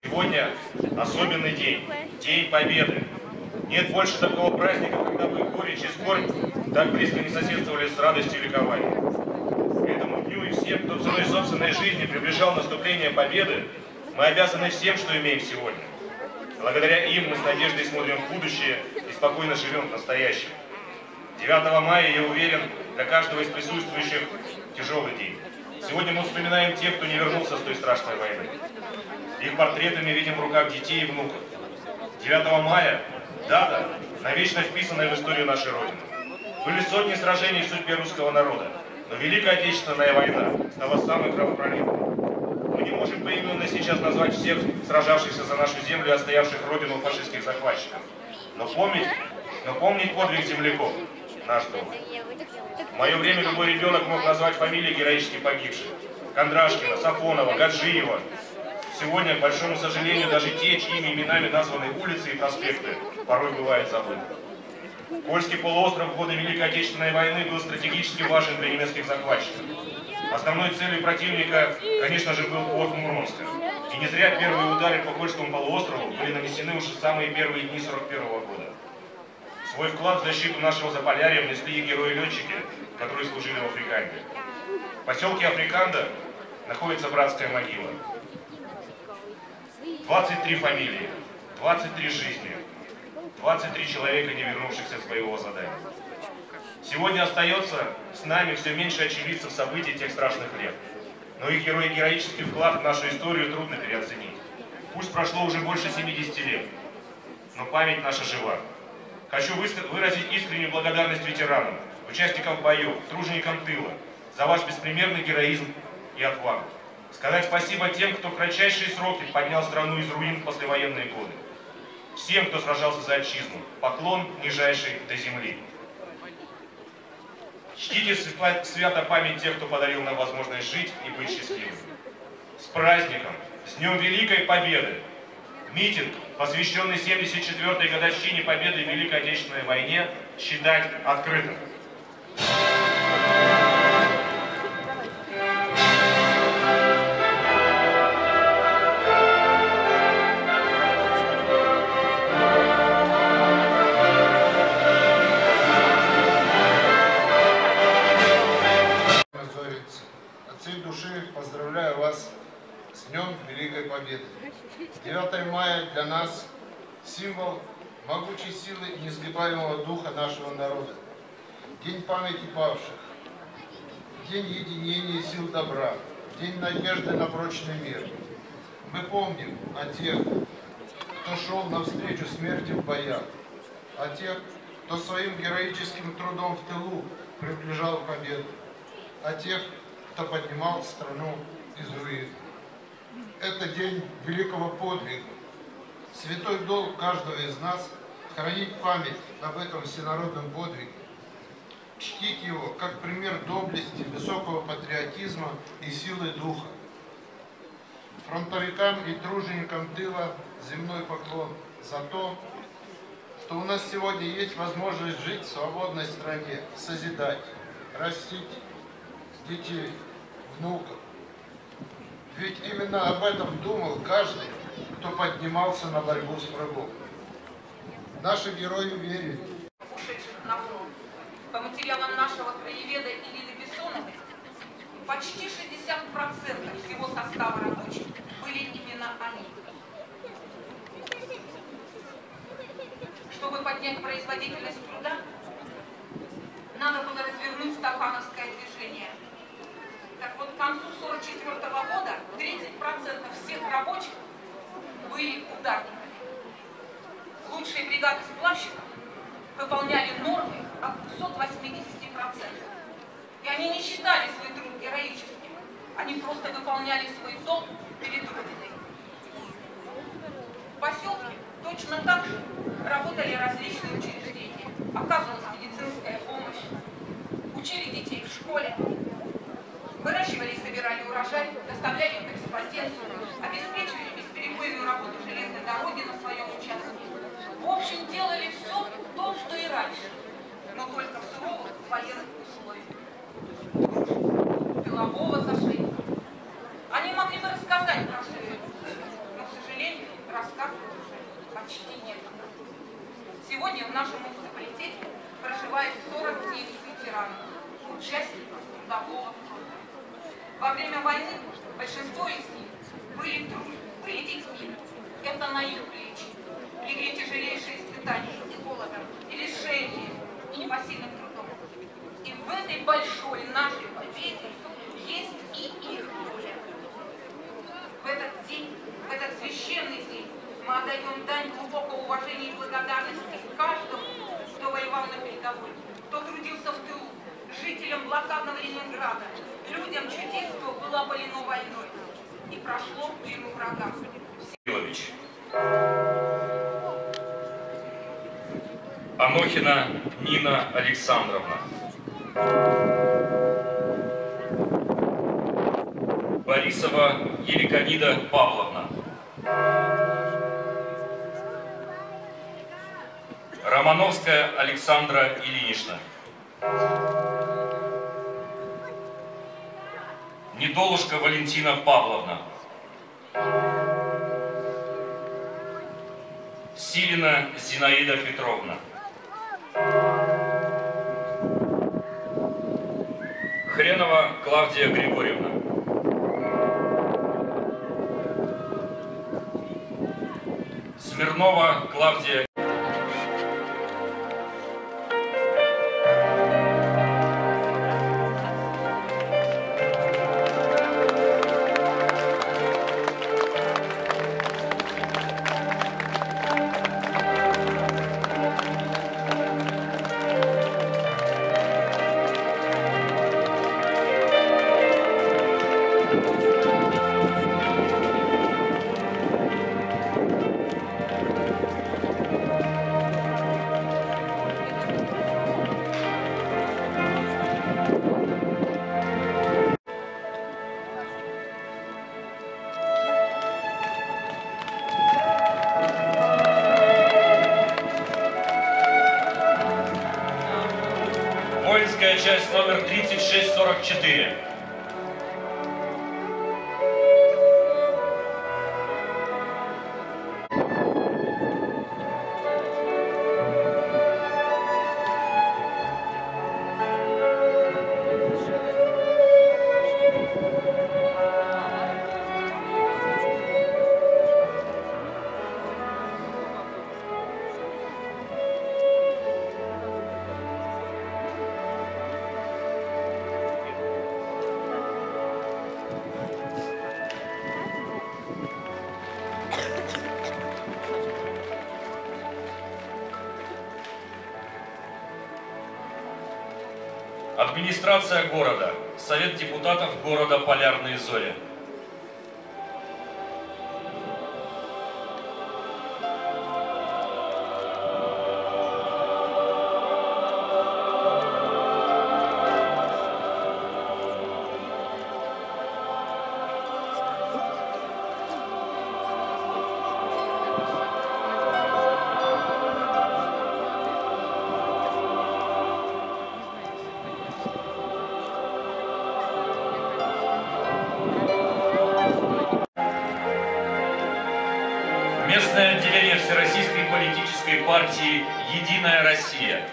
Сегодня особенный день, День Победы. Нет больше такого праздника, когда бы горечь и скорбь так близко не соседствовали с радостью и ликованием. К этому дню и всем, кто ценой собственной жизни приближал наступление победы, мы обязаны всем, что имеем сегодня. Благодаря им мы с надеждой смотрим в будущее и спокойно живем в настоящем. 9 мая, я уверен, для каждого из присутствующих тяжелый день. Сегодня мы вспоминаем тех, кто не вернулся с той страшной войны. Их портреты мы видим в руках детей и внуков. 9 мая – дата, навечно вписанная в историю нашей Родины. Были сотни сражений в судьбе русского народа, но Великая Отечественная война стала самой кровопролитной. Мы не можем поименно сейчас назвать всех сражавшихся за нашу землю и отстоявших Родину фашистских захватчиков. Но помнить подвиг земляков – наш долг. В мое время любой ребенок мог назвать фамилии героически погибших. Кондрашкина, Сафонова, Гаджиева. Сегодня, к большому сожалению, даже те, чьими именами названы улицы и проспекты, порой бывают забыты. Кольский полуостров в годы Великой Отечественной войны был стратегически важен для немецких захватчиков. Основной целью противника, конечно же, был порт Мурманска. И не зря первые удары по Кольскому полуострову были нанесены уже в самые первые дни 1941 года. Свой вклад в защиту нашего Заполярья внесли и герои-летчики, которые служили в Африканде. В поселке Африканда находится братская могила. 23 фамилии, 23 жизни, 23 человека, не вернувшихся с боевого задания. Сегодня остается с нами все меньше очевидцев событий тех страшных лет. Но их героический вклад в нашу историю трудно переоценить. Пусть прошло уже больше 70 лет, но память наша жива. Хочу выразить искреннюю благодарность ветеранам, участникам боев, труженикам тыла за ваш беспримерный героизм и отвагу. Сказать спасибо тем, кто в кратчайшие сроки поднял страну из руин в послевоенные годы. Всем, кто сражался за отчизну, поклон нижайший до земли. Чтите свято память тех, кто подарил нам возможность жить и быть счастливыми. С праздником, с Днем Великой Победы! Митинг, посвященный 74-й годовщине Победы в Великой Отечественной войне, считать открытым. От всей души поздравляю вас с Днем Великой Победы. 9 мая для нас символ могучей силы и несгибаемого духа нашего народа. День памяти павших, день единения сил добра, день надежды на прочный мир. Мы помним о тех, кто шел навстречу смерти в боях, о тех, кто своим героическим трудом в тылу приближал победу, о тех, кто поднимал страну из руин. Это день великого подвига. Святой долг каждого из нас – хранить память об этом всенародном подвиге, чтить его как пример доблести, высокого патриотизма и силы духа. Фронтовикам и труженикам тыла земной поклон за то, что у нас сегодня есть возможность жить в свободной стране, созидать, растить детей, внуков. Ведь именно об этом думал каждый, кто поднимался на борьбу с врагом. Наши герои верили. Ушедших на фронт. По материалам нашего краеведа Ирины Бессоновой, почти 60% всего состава рабочих были именно они. Чтобы поднять производительность труда, надо было развернуть стахановское движение. Так вот, к концу 1944 года 30% всех рабочих были ударниками. Лучшие бригады сплавщиков выполняли нормы от 280%. И они не считали свой труд героическим. Они просто выполняли свой долг перед Родиной. В поселке точно так же работали различные учреждения. Оказывалась медицинская помощь, учили детей в школе, выращивали и собирали урожай, доставляли в экспозицию, обеспечивали бесперебойную работу железной дороги на своем участке. В общем, делали все то, что и раньше, но только в суровых военных условиях. Тылового зашейка. Они могли бы рассказать про все это, но, к сожалению, рассказывать уже почти некогда. Сегодня в нашем муниципалитете проживает 49 ветеранов, участников трудового фронта. Во время войны большинство из них были детьми. Это на их плечи легли тяжелейшие испытания и голодом, и лишением, и непосильным трудом. И в этой большой нашей победе есть и их доля. В этот день, в этот священный день мы отдаем дань глубокого уважения и благодарности каждому, кто воевал на передовой, кто трудился в тылу, жителям блокадного Ленинграда, людям, чье детство было опалено войной и прошло в плену врага. Анохина Нина Александровна. Борисова Еликонида Павловна. Романовская Александра Ильинична. Недолушка Валентина Павловна. Силина Зинаида Петровна. Хренова Клавдия Григорьевна. Смирнова Клавдия. Воинская часть номер 3644. Администрация города, Совет депутатов города Полярные Зори. Местное отделение Всероссийской политической партии «Единая Россия».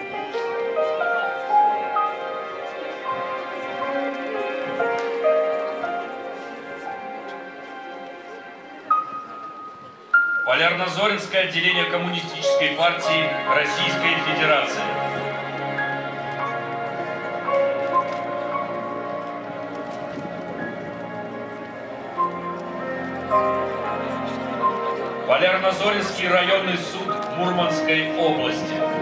Полярно-Зоринское отделение Коммунистической партии Российской Федерации. Полярно-Зоринский районный суд Мурманской области.